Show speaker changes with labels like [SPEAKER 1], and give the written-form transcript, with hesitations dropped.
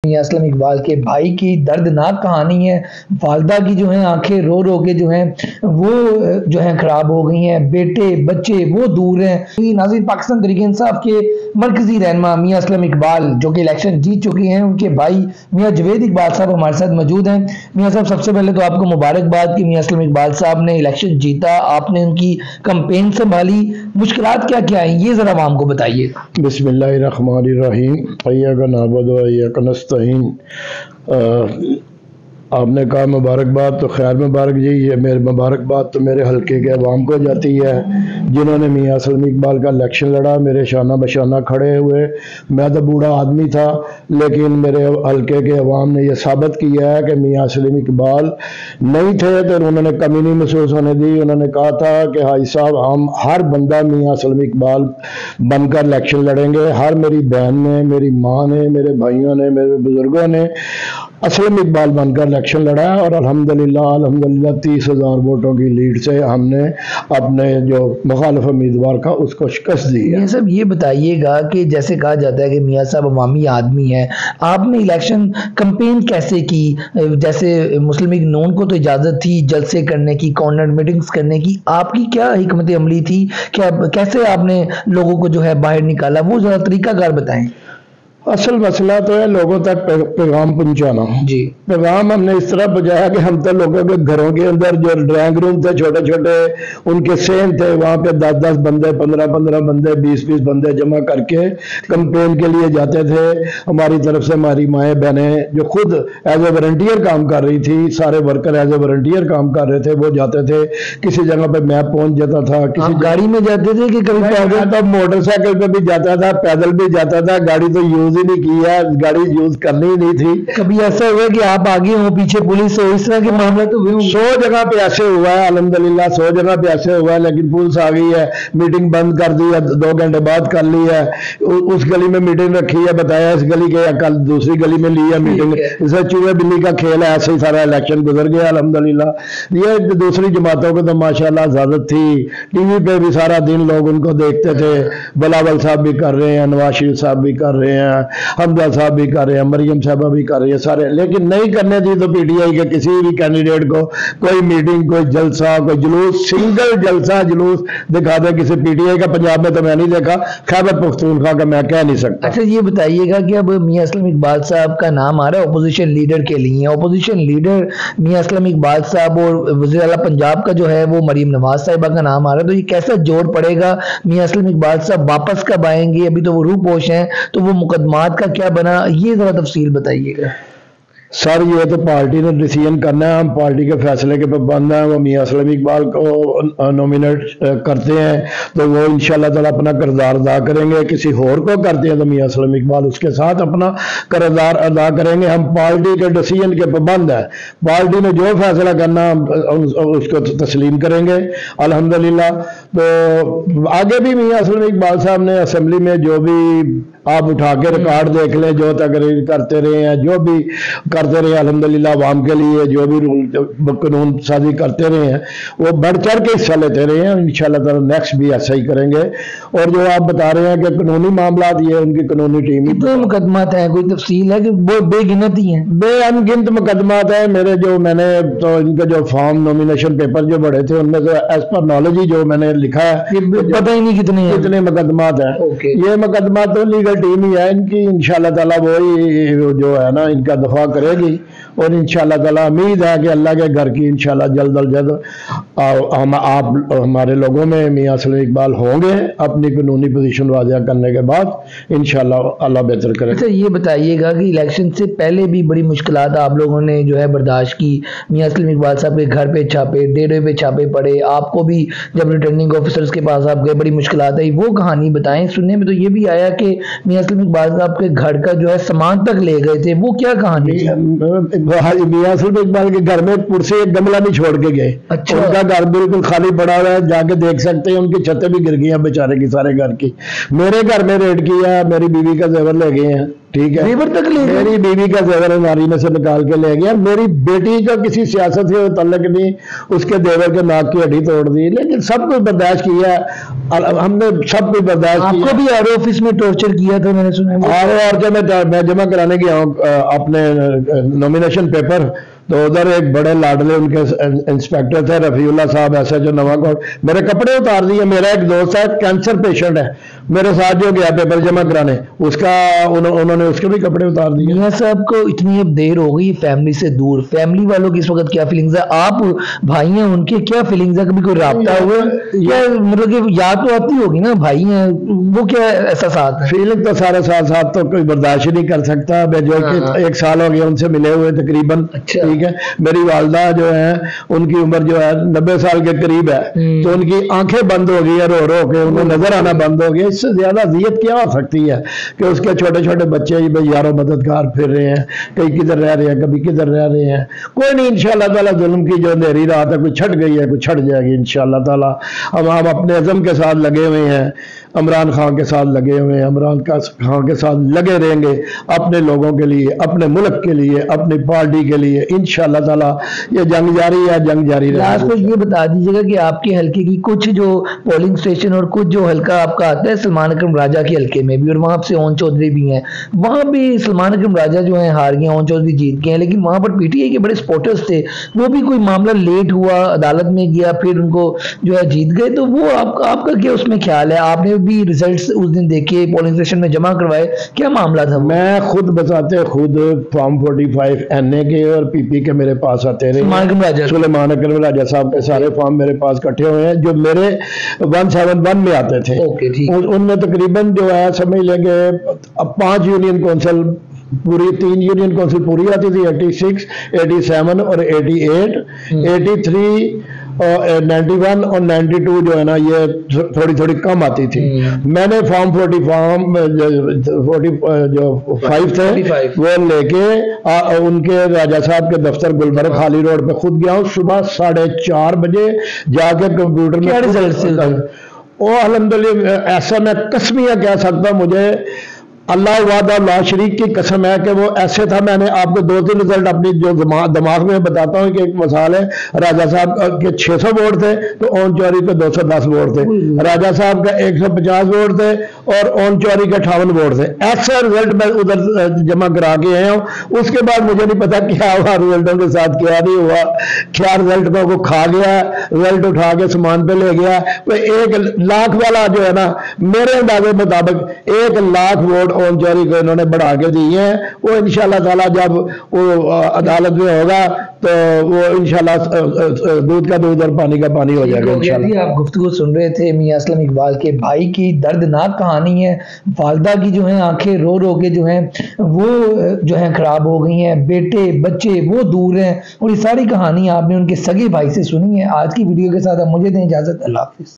[SPEAKER 1] میاں اسلم اقبال کے بھائی کی دردناک کہانی ہے. والدہ کی جو ہیں آنکھیں رو رو کے جو ہیں وہ جو ہیں خراب ہو گئی ہیں, بیٹے بچے وہ دور ہیں. ناظرین, پاکستان تحریک انصاف کے مرکزی رہنما میاں اسلم اقبال جو کہ الیکشن جیت چکے ہیں, ان کے بھائی میاں جوید اقبال صاحب ہمارے ساتھ موجود ہیں. میاں صاحب, سب سے پہلے تو آپ کو مبارکباد کہ میاں اسلم اقبال صاحب نے الیکشن جیتا, آپ نے ان کی کمپین سنبھالی, مشکلات کیا کیا ہیں یہ ذرا عوام کو بتائیے.
[SPEAKER 2] بسم اللہ الرحمن الرحیم. ایاک نعبد و ایاک نستعین. آپ نے کہا مبارکباد, تو خیر مبارک جی. یہ میرے مبارکباد تو میرے حلقے کے عوام کو جاتی ہے جنہوں نے میاں اسلم اقبال کا الیکشن لڑا, میرے شانہ بشانہ کھڑے ہوئے. میں تو بوڑھا آدمی تھا, لیکن میرے حلقے کے عوام نے یہ ثابت کیا ہے کہ میاں اسلم اقبال نہیں تھے تو انہوں نے کمی نہیں محسوس ہونے دی. انہوں نے کہا تھا کہ حاجی صاحب ہم ہر بندہ میاں اسلم اقبال بن کر الیکشن لڑیں گے. ہر میری بہن نے, میری ماں نے, میرے بھائیوں نے, میرے بزرگوں نے اسلم اقبال بن کر الیکشن لڑا ہے, اور الحمدللہ 30,000 ووٹوں کی لیڈ سے ہم نے اپنے جو مخالف امیدوار کا اس کو شکست دی ہے.
[SPEAKER 1] میاں صاحب یہ بتائیے گا کہ جیسے کہا جاتا ہے کہ میاں صاحب عوامی آدمی ہیں, آپ نے الیکشن کمپین کیسے کی؟ جیسے مسلم لیگ نون کو تو اجازت تھی جلسے کرنے کی, کارنر میٹنگز کرنے کی, آپ کی کیا حکمت عملی تھی؟ کیسے آپ نے لوگوں کو جو ہے باہر نکالا, وہ ذرا طریقہ کار بتائیں.
[SPEAKER 2] اصل مسئلہ تو ہے لوگوں تک پیغام پہنچانا.
[SPEAKER 1] جی,
[SPEAKER 2] پیغام ہم نے اس طرح پہنچایا کہ ہم تو لوگوں کے گھروں کے اندر جو ڈرائنگ روم تھے چھوٹے چھوٹے, ان کے سین تھے, وہاں پہ 10 بندے, 15 بندے, 20 بندے جمع کر کے کمپین کے لیے جاتے تھے. ہماری طرف سے ہماری مائیں بہنیں جو خود ایز اے والنٹیئر کام کر رہی تھی, سارے ورکر ایز اے والنٹیئر کام کر رہے تھے, وہ جاتے تھے. کسی جگہ پہ میں پہنچ جاتا تھا, کسی
[SPEAKER 1] گاڑی میں جاتے تھے کہ کبھی
[SPEAKER 2] پیدل, تو موٹر سائیکل پہ بھی جاتا تھا, پیدل بھی جاتا تھا. گاڑی تو یوز ہی نہیں کیا, گاڑی یوز کرنی ہی نہیں تھی.
[SPEAKER 1] کبھی ایسا ہوا کہ آپ آگے ہوں پیچھے پولیس ہو, اس طرح کے معاملہ تو ہوئے ہوں؟
[SPEAKER 2] 100 جگہ پہ ایسے ہوا ہے, الحمدللہ 100 جگہ پہ ایسے ہوا ہے, لیکن پولیس آ گئی ہے, میٹنگ بند کر دی ہے, 2 گھنٹے بعد کر لی ہے. اس گلی میں میٹنگ رکھی ہے, بتایا اس گلی کے, کل دوسری گلی میں لی ہے میٹنگ. اسے چوہے بلی کا کھیل ہے, ایسے ہی سارا الیکشن گزر گیا الحمدللہ. یہ دوسری جماعتوں کو تو ماشاءاللہ اجازت تھی, ٹی وی پہ بھی سارا دن لوگ ان کو دیکھتے تھے. بلاول صاحب بھی کر رہے ہیں, نواز شریف صاحب بھی کر رہے ہیں, حمزہ صاحب بھی کر رہے ہیں, مریم صاحبہ بھی کر رہی ہے, سارے. لیکن نہیں کرنے دی تو پی ٹی آئی کے کسی بھی کینڈیڈیٹ کو کوئی میٹنگ, کوئی جلسہ, کوئی جلوس, سنگل جلسہ جلوس دکھا دے کسی پی ٹی آئی کا. پنجاب میں تو میں نہیں دیکھا, خیبر پختونخوا کا میں کہہ نہیں سکتا.
[SPEAKER 1] اچھا یہ بتائیے گا کہ اب میاں اسلم اقبال صاحب کا نام آ رہا ہے اپوزیشن لیڈر کے لیے, اپوزیشن لیڈر میاں اسلم اقبال صاحب اور وزیر اعلیٰ پنجاب کا جو ہے وہ مریم نواز صاحبہ کا نام آ رہا ہے, تو یہ کیسا جوڑ پڑے گا؟ میاں اسلم اقبال صاحب واپس کب آئیں گے؟ ابھی تو وہ روح پوش ہیں, تو وہ مقدمات کا کیا بنا, یہ ذرا تفصیل بتائیے گا.
[SPEAKER 2] سر یہ تو پارٹی نے ڈیسیژن کرنا ہے, ہم پارٹی کے فیصلے کے پابند ہیں. وہ میاں اسلم اقبال کو نومینیٹ کرتے ہیں تو وہ انشاءاللہ تعالیٰ اپنا کردار ادا کریں گے. کسی اور کو کرتے ہیں تو میاں اسلم اقبال اس کے ساتھ اپنا کردار ادا کریں گے. ہم پارٹی کے ڈیسیژن کے پابند ہیں, پارٹی نے جو فیصلہ کرنا ہم اس کو تسلیم کریں گے الحمدللہ. تو آگے بھی میاں اسلم اقبال صاحب نے اسمبلی میں جو بھی آپ اٹھا کے ریکارڈ دیکھ لیں, جو تقریر کرتے رہے ہیں, جو بھی کرتے رہے الحمدللہ عوام کے لیے, جو بھی قانون سازی کرتے رہے ہیں, وہ بڑھ چڑھ کے حصہ لیتے رہے ہیں. انشاءاللہ تعالیٰ نیکسٹ بھی ایسا ہی کریں گے. اور جو آپ بتا رہے ہیں کہ قانونی معاملات, یہ ان کی قانونی ٹیم.
[SPEAKER 1] کتنے مقدمات ہیں, کوئی تفصیل ہے کہ وہ بے گنت ہی ہیں؟
[SPEAKER 2] بے ان گنت مقدمات ہیں میرے. جو میں نے تو ان کے جو فارم نومینیشن پیپر جو بڑے تھے ان میں سے ایز پر نالج ہی جو میں نے لکھا ہے,
[SPEAKER 1] پتہ ہی نہیں
[SPEAKER 2] کتنے مقدمات ہیں. یہ مقدمات تو لیگل ٹیم ہی ہے ان کی, انشاءاللہ تعالیٰ وہی جو ہے نا ان کا دفاع کرے گی. اور انشاءاللہ تعالیٰ امید ہے کہ اللہ کے گھر کی انشاءاللہ جلد از جلد آپ ہمارے لوگوں میں میاں اسلم اقبال ہوں گے اپنی قانونی پوزیشن واضح کرنے کے بعد. انشاءاللہ اللہ بہتر کرے.
[SPEAKER 1] اچھا یہ بتائیے گا کہ الیکشن سے پہلے بھی بڑی مشکلات آپ لوگوں نے جو ہے برداشت کی. میاں اسلم اقبال صاحب کے گھر پہ چھاپے, ڈیرے پہ چھاپے پڑے, آپ کو بھی جب ریٹرننگ آفیسرز کے پاس آپ گئے بڑی مشکلات آئی, وہ کہانی بتائیں. سننے میں تو یہ بھی آیا کہ میاں اسلم اقبال صاحب کے گھر کا جو ہے سامان تک لے گئے تھے, وہ کیا کہانی ہے؟
[SPEAKER 2] میاں اسلم اقبال کے گھر میں کرسی ایک گملہ نہیں چھوڑ کے گئے.
[SPEAKER 1] اچھا,
[SPEAKER 2] ان کا گھر بالکل خالی پڑا ہوا ہے, جا کے دیکھ سکتے ہیں. ان کی چھتیں بھی گر گئی ہیں بیچارے کی, سارے گھر کی. میرے گھر میں ریڈ کیا, میری بیوی کا زیور لے گئے ہیں. ٹھیک ہے،
[SPEAKER 1] زیور تک لے گئے؟
[SPEAKER 2] میری بیوی کا زیور نارینہ سے نکال کے لے گیا، میری بیٹی کا کسی سیاست سے تعلق نہیں، اس کے دیور کے ناک کی ہڈی توڑ دی، لیکن سب کچھ برداشت کیا، ہم نے سب کچھ برداشت کیا۔
[SPEAKER 1] آپ کو بھی آر او آفس میں ٹارچر کیا تھا میں نے سنا ہے؟
[SPEAKER 2] اور جب میں جمع کرانے گیا ہوں اپنے نومینیشن پیپر، تو ادھر ایک بڑے لاڈلے ان کے انسپیکٹر تھے رفیع اللہ صاحب، ایسا جو نواں کوٹ، میرے کپڑے اتار دیے۔ میرا ایک دوست ہے کینسر پیشنٹ ہے، میرے ساتھ جو گیا پیپر جمع کرانے، اس کا انہوں نے اس کے بھی کپڑے اتار دیے۔
[SPEAKER 1] میاں صاحب کو اتنی اب دیر ہو گئی فیملی سے دور، فیملی والوں کی اس وقت کیا فیلنگز ہے؟ آپ بھائی ہیں، ان کے کیا فیلنگز ہے؟ کبھی کوئی رابطہ ہوا یا مطلب کہ یاد تو آتی ہوگی نا، بھائی ہیں، وہ کیا احساسات ہیں؟
[SPEAKER 2] فیلنگ تو سارے ساتھ تو کوئی برداشت ہی نہیں کر سکتا، جو کہ 1 سال ہو گیا ان سے ملے ہوئے تقریباً، ٹھیک ہے۔ میری والدہ جو ہے ان کی عمر جو ہے 90 سال کے قریب ہے، تو ان کی آنکھیں بند ہو گئی ہے رو رو کے، انہیں نظر آنا بند ہو گیا۔ اس سے زیادہ اذیت کیا ہو سکتی ہے کہ اس کے چھوٹے چھوٹے بچے یارو مددگار پھر رہے ہیں، کئی کدھر رہ رہے ہیں، کبھی کدھر رہ رہے ہیں۔ کوئی نہیں، انشاءاللہ تعالیٰ ظلم کی جو اندھیری رات ہے کوئی چھٹ گئی ہے، کوئی چھٹ جائے گی انشاءاللہ تعالیٰ۔ ہم اپنے عزم کے ساتھ لگے ہوئے ہیں، عمران خان کے ساتھ لگے ہوئے ہیں، عمران خان کے ساتھ لگے رہیں گے، اپنے لوگوں کے لیے، اپنے ملک کے لیے، اپنی پارٹی کے لیے انشاءاللہ تعالیٰ۔ یہ جنگ جاری ہے، جنگ جاری رہے گی۔
[SPEAKER 1] لاسٹ میں یہ بتا دیجیے گا کہ آپ کے حلقے کی کچھ جو پولنگ اسٹیشن اور کچھ جو حلقہ آپ کا آتا ہے سلمان اکرم راجہ کے حلقے میں بھی، اور وہاں سے اون چودھری بھی ہیں، وہاں بھی سلمان اکرم راجہ جو ہیں ہار گئے، اون چودھری جیت گئے ہیں، لیکن وہاں پر پی ٹی آئی کے بڑے سپورٹرز تھے، وہ بھی کوئی معاملہ لیٹ ہوا، عدالت میں گیا، پھر ان کو جو ہے جیت گئے۔ تو وہ آپ کا کیا اس میں خیال ہے؟ آپ نے بھی ریزلٹس اس دن دیکھے، پولنگ اسٹیشن میں جمع کروائے، کیا معاملہ تھا؟
[SPEAKER 2] میں خود بتاتے خود فارم 45 این اے کے اور پی پی کے میرے پاس آتے رہے، سلیمان اکرم راجہ صاحب کے سارے فارم میرے پاس اکٹھے ہوئے ہیں جو میرے 171 میں آتے تھے۔ ان میں تقریباً جو ہے سمجھ لیں کہ 5 یونین کونسل پوری، 3 یونین کونسل پوری آتی تھی، 86 87 اور 88 83 اور 91 اور 92 جو ہے نا یہ تھوڑی تھوڑی کم آتی تھی۔ میں نے فارم 45 تھے وہ لے کے ان کے راجہ صاحب کے دفتر گلبرگ خالی روڈ پہ خود گیا ہوں، صبح 4:30 بجے جا کے کمپیوٹر میں الحمدللہ ایسا میں قسمیہ کہہ سکتا ہوں، مجھے اللہ وعدہ اللہ شریک کی قسم ہے کہ وہ ایسے تھا۔ میں نے آپ کو 2-3 رزلٹ اپنی جو دماغ میں بتاتا ہوں کہ ایک مثال ہے، راجہ صاحب کے 600 ووٹ تھے تو اون چوری کے 210 ووٹ تھے، راجہ صاحب کا 150 ووٹ تھے اور اون چوری کے 58 ووٹ تھے۔ ایسا رزلٹ میں ادھر جمع کرا کے آیا ہوں۔ اس کے بعد مجھے نہیں پتا کیا ہوا رزلٹوں کے ساتھ، کیا نہیں ہوا، کیا رزلٹ کو کھا گیا، رزلٹ اٹھا کے سامان پہ لے گیا۔ 1 لاکھ والا جو ہے نا، میرے اندازے مطابق 1 لاکھ ووٹ اون چوری کو انہوں نے بڑھا کے دیے ہیں۔ وہ انشاءاللہ تعالیٰ جب وہ عدالت میں ہوگا تو وہ انشاءاللہ دودھ کا دودھ اور پانی کا پانی ہو جائے گا انشاءاللہ۔
[SPEAKER 1] آپ گفتگو سن رہے تھے میاں اسلم اقبال کے بھائی کی دردناک کہانی ہے، والدہ کی جو ہیں آنکھیں رو رو کے جو ہیں وہ جو ہیں خراب ہو گئی ہیں، بیٹے بچے وہ دور ہیں، اور یہ ساری کہانی آپ نے ان کے سگے بھائی سے سنی ہے۔ آج کی ویڈیو کے ساتھ اب مجھے دیں اجازت، اللہ حافظ۔